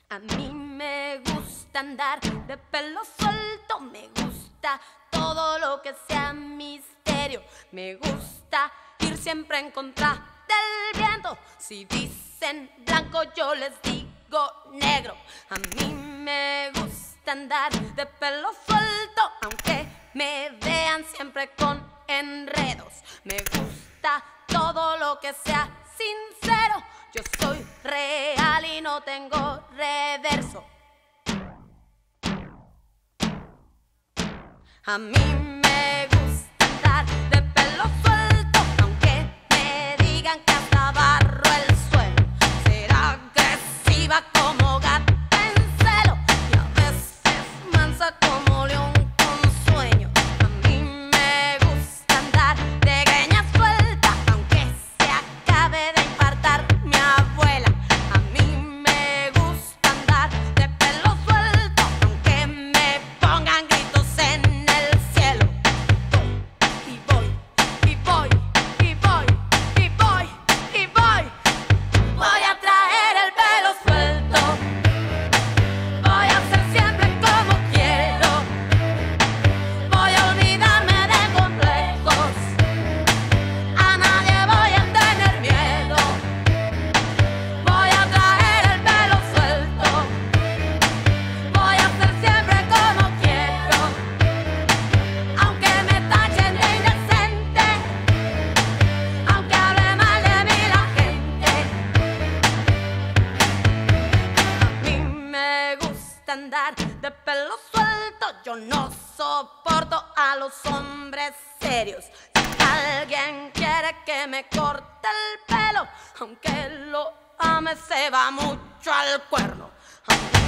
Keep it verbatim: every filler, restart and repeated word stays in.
A mí me gusta andar de pelo suelto, me gusta todo lo que sea misterio, me gusta ir siempre en contra del viento. Si dicen blanco yo les digo negro. A mí me gusta andar de pelo suelto, aunque me vean siempre con enredos. Me gusta todo lo que sea sincero. Yo soy real y no tengo reverso. A mí me gusta andar de pelo suelto, aunque me digan que hasta barro el suelo. Ser agresiva como gata en celo y a veces mansa como león con sueño. A mí me gusta andar de greña suelta, aunque se acabe de infartar mi abuela. A mí me gusta andar de pelo suelto, aunque me pongan gritos en el cielo. Voy y voy y voy y voy y voy y voy. Voy a traer el pelo suelto, voy a ser siempre como quiero, voy a olvidarme de complejos, a nadie voy a tener miedo. Voy a traer el pelo suelto, voy a ser siempre como quiero, aunque me tachen de indecente, aunque hable mal de mí la gente. A mí me gusta andar de pelo suelto, yo no soporto a los hombres serios. Si alguien quiere que me corte el pelo, aunque lo ame se va mucho al cuerno.